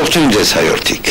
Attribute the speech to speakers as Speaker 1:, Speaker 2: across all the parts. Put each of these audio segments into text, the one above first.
Speaker 1: Ողջույն ձեզ հայրենիք։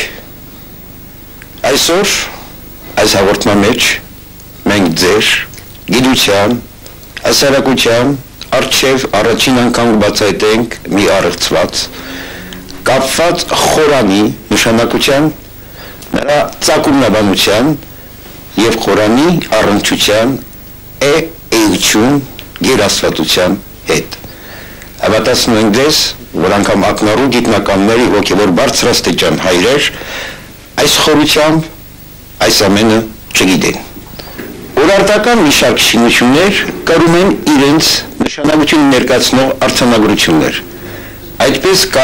Speaker 1: Այսօր այս հաղորդման մեջ մենք ձեր գիտության, հասարակության առջև առաջին անգամ բացահայտենք մի առեղծված կապված Խորանի նշանակության, նրա ծագումնաբանության եւ Խորանի առնչության էություն գերաստվածության հետ։ Հավատացնում ենք ձեզ, որ անգամ ակնառու գիտնականների հոգևոր բարձրաստիճան հայրեր այս խորությամբ այս ամենը չգիտեն։ Օրարտական մի շարք շինություններ կրում են իրենց նշանակություն ներկայացնող արձանագրություններ։ Այդպես կա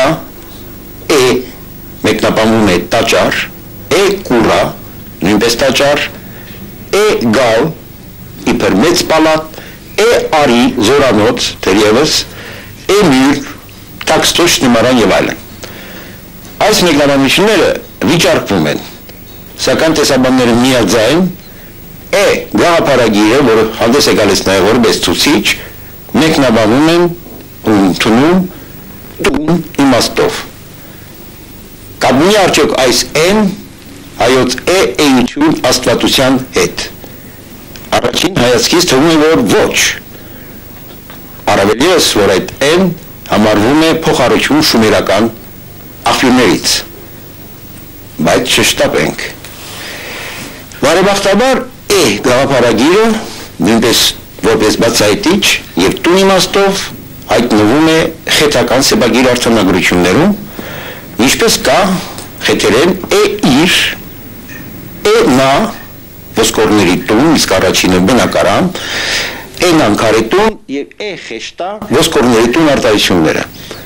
Speaker 1: մեկնաբանվում է տաճար, կուրա, նույնպես տաճար, գալ, իբր մեծ պալատ, արի զորանոց, թերևս, մյուր, տաքստոչ նմարան եւ այլն։ Այս մեկնաբանությունները վիճարկվում են, սակայն տեսաբանները միաձայն գաղափարագիրը, որը հանդես է գալիս նաև որպես ցուցիչ, մեկնաբանում են ու ընդունում տուն իմաստով։ Կապունի արդյոք այս հայոց էություն աստվածության հետ։ Առաջին հայացքից թվում է, որ ոչ։ Առավել ևս, որ այդ համարվում է փոխառություն շումերական աղբյուրներից, բայց չշտապենք։ Բարեբախտաբար գաղափարագիրը նույնպես որպես բացահայտիչ եւ տուն իմաստով հայտնվում է խեթական սեպագիր արձանագրություններում, ինչպես կա խեթերեն իր, նա ոսկորների տուն, իսկ առաջինը բնակարան, անքարետուն եւ խեշտա ոսկորների տուն արտահայտությունները։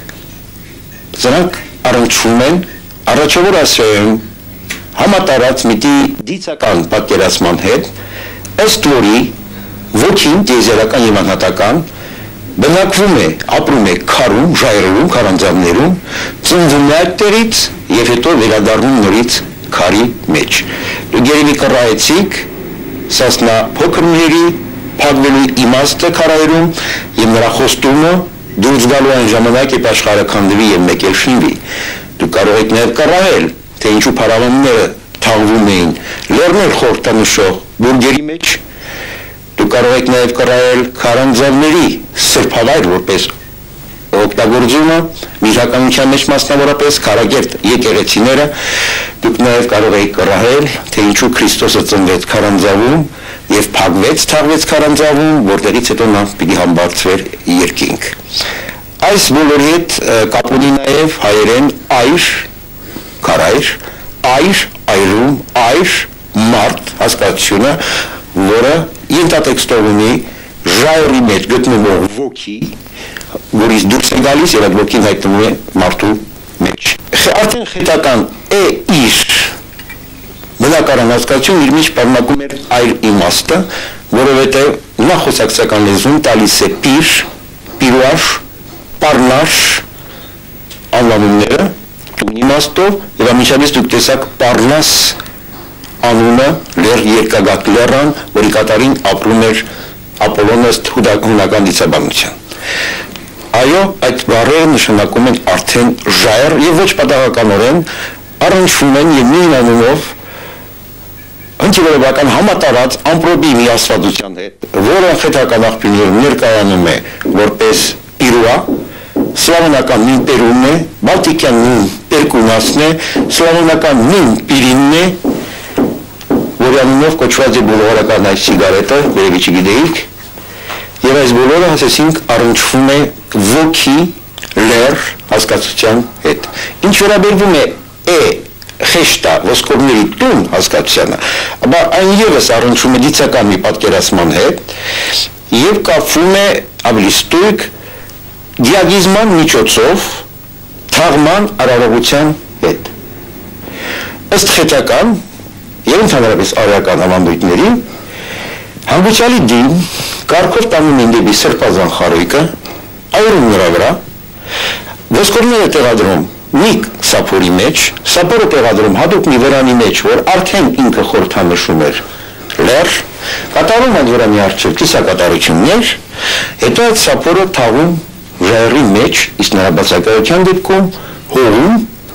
Speaker 1: Սրանք առնչվում են առաջավոր Ասիայում համատարած միտի դիցական պատկերացման հետ, ըստ որի ոգին տիեզերական եւ անհատական բնակվում է, ապրում է քարում, ժայռերում, քարանձավներում, ծնվում է այդտեղից եւ հետո վերադառնում նորից քարի մեջ։ Դուք երևի կռահեցիք Սասնա փոքրների փակվելու իմաստը քարայրում եւ նրա խոստումը դուրս գալու այն ժամանակ, երբ աշխարհը քանդվի եւ մեկ էլ շինվի։ Դուք կարող եք նաեւ կռահել, թե ինչու փարավոնները թաղվում էին լեռներ խորտանշող բուրգերի մեջ։ Դուք կարող եք նաեւ կռահել քարանձավների սրբավայր որպես օգտագործումը միժականության մեջ մասնավորապես քարագերտ եկեղեցիները։ Դուք նաեւ կարող եք կռահել, թե ինչու Քրիստոսը ծնվեց քարանձավում եւ փակվեց, թաղվեց քարանձավում, որտեղից հետո նա պիտի համբարձվեր երկինք։ Այս բոլորի հետ կապ ունի նաեւ հայերեն այր, քարայր, այրում, մարդ հասկացությունը, որը ինտատեքստով ունի ժայռի մեջ գտնվող ոգի, որից դուրս է գալիս եւ այդ ոգին հայտնվում է մարդու մեջ։ Արդեն խետական իր բնակարան հասկացություն իր մեջ պարունակում էր այր իմաստը, որովհետև նախոսակցական լեզուն տալիս է պիրուաշ, պարնաշ անվանումները տուն իմաստով եւ ամիջապես դուք տեսաք պարնաս անունը լեռ երկագակ լեռան, որի կատարին ապրում էր Ապոլոնը հունական դիցաբանության։ Այո, այդ բառերը նշանակում են արդեն ժայռ եւ ոչ պատահականորեն առնչվում են եւ նույն անունով ընկերական համատարած ամպրոպի մի աստվածության հետ, որը խեթական աղբյուրներում ներկայանում է որպես պիրուա, սլավոնական նույն պերունն է, բալտիկյան նույն պերկունասն է, սլավոնական նույն պիրինն է, որի անունով կոչված է բոլորական այս սիգարետը, երևի չգիտեիք, եւ այս բոլորը ասեցինք առնչվում է ոգի լեռ հասկացության հետ։ Ինչ վերաբերվում է խեշտա ոսկորների տուն հասկացությանը, ապա այն ևս առնչվում է դիցական մի պատկերացման հետ եւ կապվում է ավելի ստույգ դիագիզման միջոցով թաղման արարողության հետ։ Ըստ խետական եւ ընդհանրապես արիական ավանդույթների հանգուցյալի դին կարգով տանում են դեպի սրբազան խարույկը, այրում նրա վրա, ոսկորները տեղադրում մի սափորի մեջ, սափորը տեղադրում հատուկ մի վրանի մեջ, որ արդեն ինքը խորհրդանշում էր լեռ, կատարում այդ վրանի առջև կիսակատարություններ, հետո այդ սափորը թաղում ժայռի մեջ, իսկ նրա բացակայության դեպքում հողում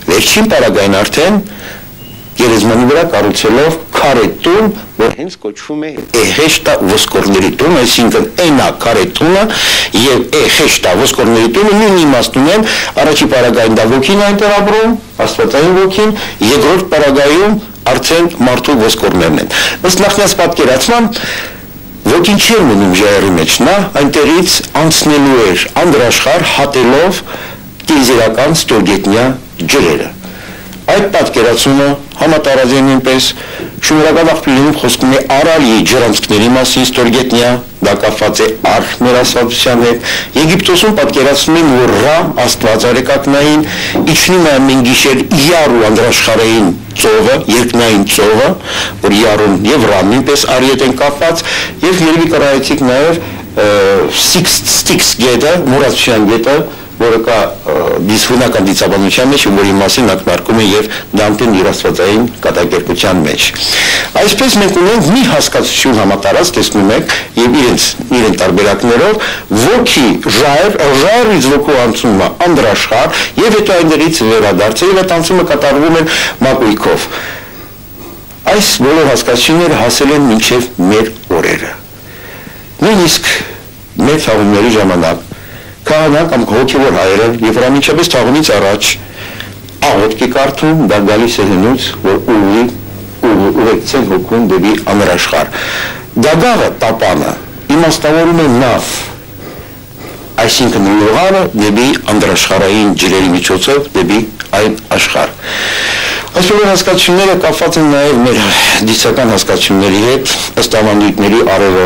Speaker 1: վերջին պարագային արդեն գերեզմանի վրա կառուցելով քարե տուն, որ հենց կոչվում է Էհեշտա ոսկորների տուն, այսինքն այնա քարե տունը եւ Էհեշտա ոսկորների տունը նույն իմաստուն են, առաջի պարագային դա ոգին այնտեղ ապրում, աստվածային ոգին, երկրորդ պարագայում արդեն մարդու ոսկորներն են։ Ըստ նախնյաց պատկերացման ոգին չի մնում ժայռի մեջ, նա այնտեղից անցնելու էր անդրաշխար հատելով տիեզերական ստորգետնյա ջրերը։ Այդ պատկերացումը համատարած է նույնպես շնորհակալ աղբյուրին խոսքում է Արալիի ջրանցքների մասին ստորգետնյա, դա կապված է առ մեր աստվածության հետ։ Եգիպտոսում պատկերացնում են, որ Ռա աստված արեկակնային իջնում է ամեն գիշեր Իարու անդրաշխարհային ծովը, երկնային ծովը, որ Իարուն եւ Ռան նույնպես արիետ են կապված, եւ երևի կրայեցիք նաեւ Ստիքս գետը, մուրացության գետը, որը կա դիսֆունական դիցաբանության մեջ, որի մասին ակնարկում է եւ Դանտեն իր աստվածային կատակերգության մեջ։ Այսպես մենք ունենք մի հասկացություն համատարած, տեսնում եք, եւ իրեն տարբերակներով, ոգի ժայռից ոգու անցումը անդրաշխար եւ հետո այնտեղից վերադարձը եւ այդ անցումը կատարվում է մակույքով։ Այս բոլոր հասկացությունները հասել են մինչեւ մեր օրերը։ Նույնիսկ մեր թաղումների ժամանակ Քահանա կամ հոգևոր հայերը եւ հրամիջապես թաղումից առաջ աղոթք է կարդում, դա գալիս է հնուց, որ ուղեկցեն հոգուն դեպի անհրաժար։ Դագաղը տապանը իմաստավորում է նավ, այսինքն լողարը դեպի անդրաշխարհային ջրերի միջոցով դեպի այն աշխարհ։ Այս բոլոր հասկացությունները կապված են նաեւ մեր դիցական հասկացությունների հետ, ըստ ավանդույթների արևը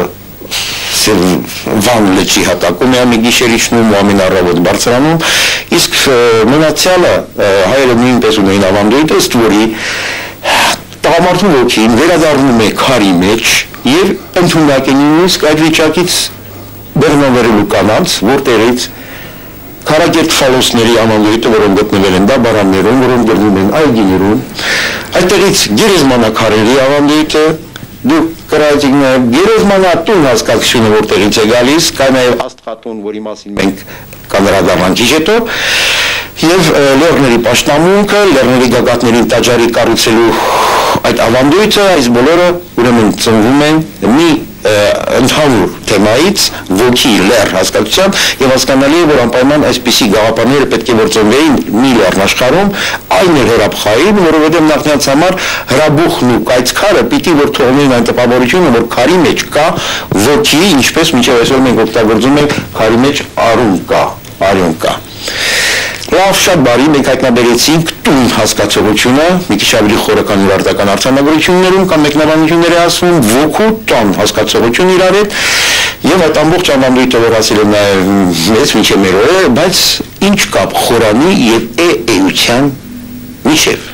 Speaker 1: Վան լճի հատակում է ամեն գիշեր իջնում ու ամեն առավոտ բարձրանում, իսկ մնացյալը հայերը նույնպես ունեն ավանդույթ, ըստ որի տղամարդու ոգին վերադառնում է քարի մեջ եւ ընդունակ է նույնիսկ այդ վիճակից բեռնվերելու կանանց, որտեղից քարակերտ ֆալոսների ավանդույթը, որոնք գտնվել են դաբարաններում, որոնք գտնվում են այգիներում, այդտեղից գերեզմանակարերի ավանդույթը դուք կրայեցիք նաև գերեզմանատուն հասկացությունը, որտեղից է գալիս, կա նաև աստղատուն, որի մասին մենք կանրադառնանք քիչ հետո, եւ լեռների պաշտամունքը, լեռների գագաթներին տաճարի կառուցելու այդ ավանդույթը, այս բոլորը ուրեմն ծնվում են մի ընդհանուր թեմայից, ոգի լեռ հասկացության, եւ հասկանալի է, որ անպայման այսպիսի գաղափարները պետք է որ ծնվեին մի լեռնաշխարհում, այն էր հրաբխային, որովհետեւ նախնյաց համար հրաբուխն ու կայծքարը պիտի որ թողնեն այն տպավորությունը, որ քարի մեջ կա ոգի, ինչպես մինչև այսօր մենք օգտագործում ենք քարի մեջ արյուն կա։ Լավ, շատ բարի, մենք հայտնաբերեցինք տուն հասկացողությունը, մի քիչ ավելի խորը քան ուրարտական արձանագրություններում կամ մեկնաբանությունների ասում, ոգու տան հասկացողություն իրար հետ, եւ այդ ամբողջ ավանդույթը որ ասել եմ նաեւ մեծ մինչեւ մեր օրերը, բայց ինչ կապ խորանի եւ էության միջեւ։